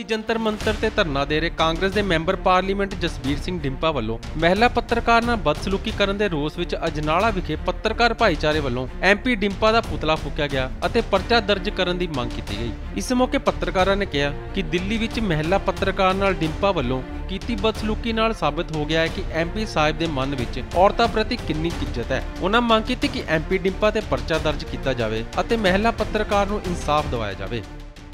ਦਿੱਲੀ ਜੰਤਰ ਮੰਤਰ ਤੇ ਧਰਨਾ ਦੇ ਰਹੇ ਕਾਂਗਰਸ ਦੇ ਮੈਂਬਰ ਪਾਰਲੀਮੈਂਟ ਜਸਬੀਰ ਸਿੰਘ ਡਿੰਪਾ ਵੱਲੋਂ ਮਹਿਲਾ ਪੱਤਰਕਾਰ ਨਾਲ ਬਦਸਲੂਕੀ ਕਰਨ ਦੇ ਰੋਸ ਵਿੱਚ ਅਜਨਾਲਾ ਵਿਖੇ ਪੱਤਰਕਾਰ ਭਾਈਚਾਰੇ ਵੱਲੋਂ ਐਮਪੀ ਡਿੰਪਾ ਦਾ ਪੁਤਲਾ ਫੂਕਿਆ ਗਿਆ ਅਤੇ ਪਰਚਾ ਦਰਜ ਕਰਨ ਦੀ ਮੰਗ ਕੀਤੀ ਗਈ। ਇਸ ਮੌਕੇ ਪੱਤਰਕਾਰਾਂ ਨੇ ਕਿਹਾ ਕਿ ਦਿੱਲੀ ਵਿੱਚ ਮਹਿਲਾ ਪੱਤਰਕਾਰ ਨਾਲ ਡਿੰਪਾ ਵੱਲੋਂ ਕੀਤੀ ਬਦਸਲੂਕੀ ਨਾਲ ਸਾਬਤ ਹੋ ਗਿਆ ਹੈ ਕਿ ਐਮਪੀ ਸਾਹਿਬ ਦੇ ਮਨ ਵਿੱਚ ਔਰਤਾਂ ਪ੍ਰਤੀ ਕਿੰਨੀ ਇੱਜ਼ਤ ਹੈ। ਉਹਨਾਂ ਮੰਗ ਕੀਤੀ ਕਿ ਐਮਪੀ ਡਿੰਪਾ ਤੇ ਪਰਚਾ ਦਰਜ ਕੀਤਾ ਜਾਵੇ ਅਤੇ ਮਹਿਲਾ ਪੱਤਰਕਾਰ ਨੂੰ ਇਨਸਾਫ ਦਿਵਾਇਆ ਜਾਵੇ।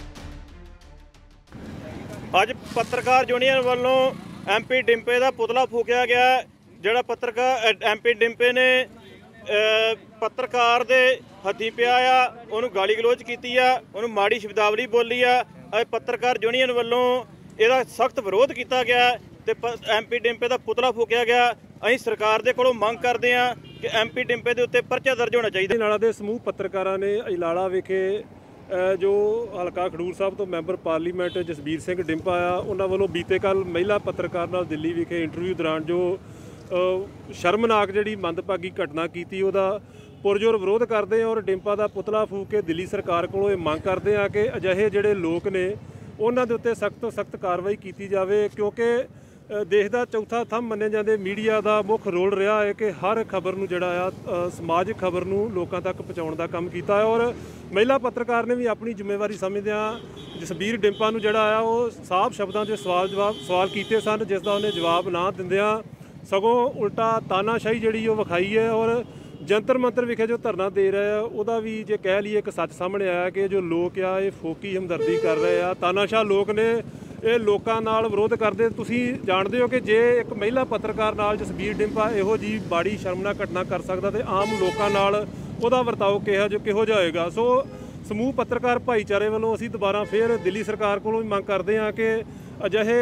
ਅੱਜ ਪੱਤਰਕਾਰ ਯੂਨੀਅਨ ਵੱਲੋਂ ਐਮਪੀ ਡਿੰਪੇ ਦਾ ਪੁਤਲਾ ਫੂਕਿਆ ਗਿਆ। ਜਿਹੜਾ ਪੱਤਰਕਾਰ ਐਮਪੀ ਡਿੰਪੇ ਨੇ ਪੱਤਰਕਾਰ ਦੇ ਹੱਥੀਂ ਪਿਆ ਆ, ਉਹਨੂੰ ਗਾਲੀ ਗਲੋਚ ਕੀਤੀ ਆ, ਉਹਨੂੰ ਮਾੜੀ ਸ਼ਬਦਾਵਲੀ ਬੋਲੀ ਆ। ਅੱਜ ਪੱਤਰਕਾਰ ਯੂਨੀਅਨ ਵੱਲੋਂ ਇਹਦਾ ਸਖਤ ਵਿਰੋਧ ਕੀਤਾ ਗਿਆ ਤੇ ਐਮਪੀ ਡਿੰਪੇ ਦਾ ਪੁਤਲਾ ਫੂਕਿਆ ਗਿਆ। ਅਸੀਂ ਸਰਕਾਰ ਦੇ ਕੋਲੋਂ ਮੰਗ ਕਰਦੇ ਹਾਂ ਕਿ ਐਮਪੀ ਡਿੰਪੇ ਦੇ ਉੱਤੇ ਪਰਚਾ ਦਰਜ ਹੋਣਾ ਚਾਹੀਦਾ। ਅਜਨਾਲਾ ਦੇ ਸਮੂਹ ਪੱਤਰਕਾਰਾਂ ਨੇ ਅਜਨਾਲਾ ਵਿਖੇ ਜੋ ਹਲਕਾ ਖਡੂਰ ਸਾਹਿਬ ਤੋਂ ਮੈਂਬਰ ਪਾਰਲੀਮੈਂਟ ਜਸਬੀਰ ਸਿੰਘ ਡਿੰਪਾ ਆ, ਉਹਨਾਂ ਵੱਲੋਂ ਬੀਤੇ ਕੱਲ੍ਹ ਮਹਿਲਾ ਪੱਤਰਕਾਰ ਨਾਲ ਦਿੱਲੀ ਵਿਖੇ ਇੰਟਰਵਿਊ ਦੌਰਾਨ ਜੋ ਸ਼ਰਮਨਾਕ ਜਿਹੜੀ ਮੰਦਭਾਗੀ ਘਟਨਾ ਕੀਤੀ, ਉਹਦਾ ਪੁਰਜੋਰ ਵਿਰੋਧ ਕਰਦੇ ਹਾਂ ਔਰ ਡਿੰਪਾ ਦਾ ਪੁਤਲਾ ਫੂਕ ਕੇ ਦਿੱਲੀ ਸਰਕਾਰ ਕੋਲੋਂ ਇਹ ਮੰਗ ਕਰਦੇ ਹਾਂ ਕਿ ਅਜਿਹੇ ਜਿਹੜੇ ਲੋਕ ਨੇ ਉਹਨਾਂ ਦੇ ਉੱਤੇ ਸਖਤ ਤੋਂ ਸਖਤ ਕਾਰਵਾਈ ਕੀਤੀ ਜਾਵੇ, ਕਿਉਂਕਿ ਦੇਸ਼ ਦਾ ਚੌਥਾ ਥੰਮ ਮੰਨੇ ਜਾਂਦੇ ਮੀਡੀਆ ਦਾ ਮੁੱਖ ਰੋਲ ਰਿਹਾ ਹੈ ਕਿ ਹਰ ਖਬਰ ਨੂੰ ਜਿਹੜਾ ਆ ਸਮਾਜਿਕ ਖਬਰ ਨੂੰ ਲੋਕਾਂ ਤੱਕ ਪਹੁੰਚਾਉਣ ਦਾ ਕੰਮ ਕੀਤਾ ਹੈ। ਔਰ ਮਹਿਲਾ ਪੱਤਰਕਾਰ ਨੇ ਵੀ ਆਪਣੀ ਜ਼ਿੰਮੇਵਾਰੀ ਸਮਝਦਿਆਂ ਜਸਬੀਰ ਡਿੰਪਾ ਨੂੰ ਜਿਹੜਾ ਆ ਉਹ ਸਾਫ਼ ਸ਼ਬਦਾਂ 'ਚ ਸਵਾਲ ਕੀਤੇ ਸਨ, ਜਿਸ ਦਾ ਉਹਨੇ ਜਵਾਬ ਨਾ ਦਿੰਦਿਆਂ ਸਗੋਂ ਉਲਟਾ ਤਾਨਾਸ਼ਾਹੀ ਜਿਹੜੀ ਉਹ ਵਿਖਾਈ ਹੈ। ਔਰ ਜੰਤਰ ਮੰਤਰ ਵਿਖੇ ਜੋ ਧਰਨਾ ਦੇ ਰਹੇ ਆ ਉਹਦਾ ਵੀ ਜੇ ਕਹਿ ਲਈਏ ਇੱਕ ਸੱਚ ਸਾਹਮਣੇ ਆਇਆ ਕਿ ਜੋ ਲੋਕ ਆ ਇਹ ਫੋਕੀ ਹਮਦਰਦੀ ਕਰ ਰਹੇ ਆ, ਤਾਨਾਸ਼ਾਹ ਲੋਕ ਨੇ, ਇਹ ਲੋਕਾਂ ਨਾਲ ਵਿਰੋਧ ਕਰਦੇ। ਤੁਸੀਂ ਜਾਣਦੇ ਹੋ ਕਿ ਜੇ ਇੱਕ ਮਹਿਲਾ ਪੱਤਰਕਾਰ ਨਾਲ ਜਸਬੀਰ ਡਿੰਪਾ ਇਹੋ ਜਿਹੀ ਬਾੜੀ ਸ਼ਰਮਨਾਕ ਘਟਨਾ ਕਰ ਸਕਦਾ ਤੇ ਆਮ ਲੋਕਾਂ ਨਾਲ ਉਹਦਾ ਵਰਤਾਓ ਕਿਹੋ ਜਿਹਾ ਹੋਏਗਾ। ਸੋ ਸਮੂਹ ਪੱਤਰਕਾਰ ਭਾਈਚਾਰੇ ਵੱਲੋਂ ਅਸੀਂ ਦੁਬਾਰਾ ਫਿਰ ਦਿੱਲੀ ਸਰਕਾਰ ਕੋਲੋਂ ਵੀ ਮੰਗ ਕਰਦੇ ਹਾਂ ਕਿ ਅਜਿਹੇ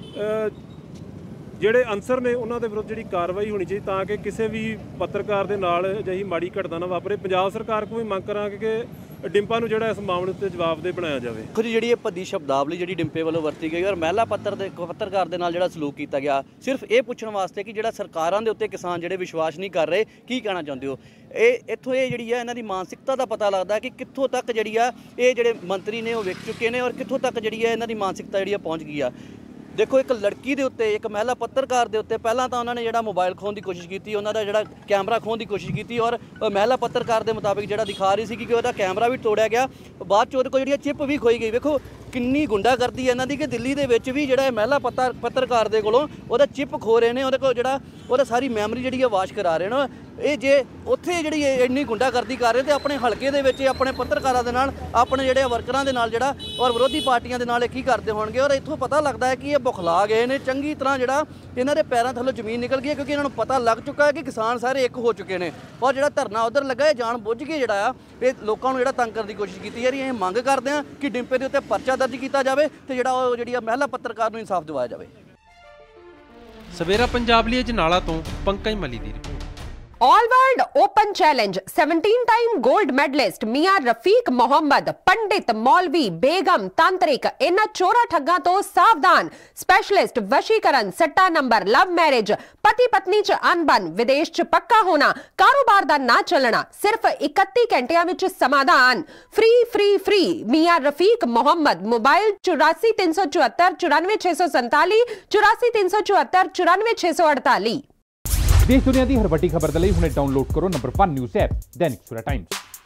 ਜਿਹੜੇ ਅਨਸਰ ਨੇ ਉਹਨਾਂ ਦੇ ਵਿਰੁੱਧ ਜਿਹੜੀ ਕਾਰਵਾਈ ਹੋਣੀ ਚਾਹੀਦੀ ਤਾਂ ਕਿ ਕਿਸੇ ਵੀ ਪੱਤਰਕਾਰ ਦੇ ਨਾਲ ਅਜਿਹੀ ਮਾੜੀ ਘਟਨਾ ਨਾ ਵਾਪਰੇ। ਪੰਜਾਬ ਸਰਕਾਰ ਕੋਲ ਵੀ ਮੰਗ ਕਰਾਂਗੇ ਕਿ ਡਿੰਪਾ ਨੂੰ ਜਿਹੜਾ ਇਸ ਮਾਮਲੇ ਉੱਤੇ ਜਵਾਬਦੇਹ ਬਣਾਇਆ ਜਾਵੇ। ਦੇਖੋ ਜੀ, ਜਿਹੜੀ ਇਹ ਭੱਦੀ ਸ਼ਬਦਾਵਲੀ ਜਿਹੜੀ ਡਿੰਪੇ ਵੱਲੋਂ ਵਰਤੀ ਗਈ ਔਰ ਮਹਿਲਾ ਪੱਤਰਕਾਰ ਦੇ ਨਾਲ ਜਿਹੜਾ ਸਲੂਕ ਕੀਤਾ ਗਿਆ, ਸਿਰਫ ਇਹ ਪੁੱਛਣ ਵਾਸਤੇ ਕਿ ਜਿਹੜਾ ਸਰਕਾਰਾਂ ਦੇ ਉੱਤੇ ਕਿਸਾਨ ਜਿਹੜੇ ਵਿਸ਼ਵਾਸ ਨਹੀਂ ਕਰ ਰਹੇ, ਕੀ ਕਹਿਣਾ ਚਾਹੁੰਦੇ ਹੋ? ਇੱਥੋਂ ਇਹ ਜਿਹੜੀ ਆ ਇਹਨਾਂ ਦੀ ਮਾਨਸਿਕਤਾ ਦਾ ਪਤਾ ਲੱਗਦਾ ਕਿ ਕਿੱਥੋਂ ਤੱਕ ਜਿਹੜੀ ਆ ਇਹ ਜਿਹੜੇ ਮੰਤਰੀ ਨੇ ਉਹ ਵਿਕ ਚੁੱਕੇ ਨੇ ਔਰ ਕਿੱਥੋਂ ਤੱਕ ਜਿਹੜੀ ਆ ਇਹਨਾਂ ਦੀ ਮਾਨਸਿਕਤਾ ਜਿਹੜੀ ਆ ਪਹੁੰਚ ਗਈ ਆ। ਦੇਖੋ, ਇੱਕ ਲੜਕੀ ਦੇ ਉੱਤੇ, ਇੱਕ ਮਹਿਲਾ ਪੱਤਰਕਾਰ ਦੇ ਉੱਤੇ ਪਹਿਲਾਂ ਤਾਂ ਉਹਨਾਂ ਨੇ ਜਿਹੜਾ ਮੋਬਾਈਲ ਖੋਹਣ ਦੀ ਕੋਸ਼ਿਸ਼ ਕੀਤੀ, ਉਹਨਾਂ ਦਾ ਜਿਹੜਾ ਕੈਮਰਾ ਖੋਹਣ ਦੀ ਕੋਸ਼ਿਸ਼ ਕੀਤੀ ਔਰ ਮਹਿਲਾ ਪੱਤਰਕਾਰ ਦੇ ਮੁਤਾਬਿਕ ਜਿਹੜਾ ਦਿਖਾ ਰਹੀ ਸੀ ਕਿ ਉਹਦਾ ਕੈਮਰਾ ਵੀ ਤੋੜਿਆ ਗਿਆ। ਬਾਅਦ 'ਚ ਉਹਦੇ ਕੋਲ ਜਿਹੜੀ ਚਿੱਪ ਵੀ ਖੋਈ ਗਈ। ਵੇਖੋ ਕਿੰਨੀ ਗੁੰਡਾਗਰਦੀ ਹੈ ਇਹਨਾਂ ਦੀ ਕਿ ਦਿੱਲੀ ਦੇ ਵਿੱਚ ਵੀ ਜਿਹੜਾ ਮਹਿਲਾ ਪੱਤਰਕਾਰ ਦੇ ਕੋਲੋਂ ਉਹਦਾ ਚਿੱਪ ਖੋ ਰਹੇ ਨੇ, ਉਹਦੇ ਕੋਲ ਜਿਹੜਾ ਉਹਦਾ ਸਾਰੀ ਮੈਮਰੀ ਜਿਹੜੀ ਆ ਵਾਸ਼ ਕਰਾ ਰਹੇ ਨੇ। ਇਹ ਜੇ ਉੱਥੇ ਜਿਹੜੀ ਇੰਨੀ ਗੁੰਡਾਗਰਦੀ ਕਰ ਰਹੇ ਤੇ ਆਪਣੇ ਹਲਕੇ ਦੇ ਵਿੱਚ ਆਪਣੇ ਪੱਤਰਕਾਰਾਂ ਦੇ ਨਾਲ, ਆਪਣੇ ਜਿਹੜੇ ਵਰਕਰਾਂ ਦੇ ਨਾਲ ਜਿਹੜਾ ਔਰ ਵਿਰੋਧੀ ਪਾਰਟੀਆਂ ਦੇ ਨਾਲ ਇਹ ਕੀ ਕਰਦੇ ਹੋਣਗੇ। ਔਰ ਇੱਥੋਂ ਪਤਾ ਲੱਗਦਾ ਹੈ ਕਿ ਇਹ ਬੁਖਲਾ ਗਏ ਨੇ ਚੰਗੀ ਤਰ੍ਹਾਂ, ਜਿਹੜਾ ਇਹਨਾਂ ਦੇ ਪੈਰਾਂ ਥੱਲੋਂ ਜ਼ਮੀਨ ਨਿਕਲ ਗਈ ਹੈ, ਕਿਉਂਕਿ ਇਹਨਾਂ ਨੂੰ ਪਤਾ ਲੱਗ ਚੁੱਕਾ ਹੈ ਕਿ ਕਿਸਾਨ ਸਾਰੇ ਇੱਕ ਹੋ ਚੁੱਕੇ ਨੇ। ਔਰ ਜਿਹੜਾ ਧਰਨਾ ਉੱਧਰ ਲੱਗਾ, ਇਹ ਜਾਣ ਬੁੱਝ ਕੇ ਜਿਹੜਾ ਆ ਇਹ ਲੋਕਾਂ ਨੂੰ ਜਿਹੜਾ ਤੰਗ ਕਰਨ ਦੀ ਕੋਸ਼ਿਸ਼ ਕੀਤੀ ਜਾ ਰਹੀ ਹੈ। ਇਹ ਮੰਗ ਕਰਦੇ ਹਾਂ ਕਿ ਡਿੰਪੇ ਦੇ ਉੱਤੇ ਪਰਚਾ ਦਰਜ ਕੀਤਾ ਜਾਵੇ ਤੇ ਜਿਹੜੀ ਮਹਿਲਾ ਪੱਤਰਕਾਰ ਨੂੰ ਇਨਸਾਫ ਦਿਵਾਇਆ ਜਾਵੇ। ਸਵੇਰਾ ਪੰਜਾਬ ਲਈ ਅਜਨਾਲਾ ਤੋਂ ਪੰਕਜ ਮਲੀ ਦੀ report. All world open challenge 17 time gold medalist Miyan Rafiq Mohammad, पंडित, मौलवी, बेगम, तांत्रिक, इन्हां चोरा ठग्गां तो सावधान। स्पेशलिस्ट वशीकरण, सट्टा नंबर, लव मैरिज, पति पत्नी च अनबन, विदेश च पक्का होना, कारोबार दा ना चलना, सिर्फ 31 घंटियां विच समाधान। Free free free Miyan Rafiq Mohammad. Mobile 84 374 94 647 84 374 94 648। देश दुनिया की हर वड्डी खबर के लिए हुणे डाउनलोड करो number 1 news app Dainik Savera times.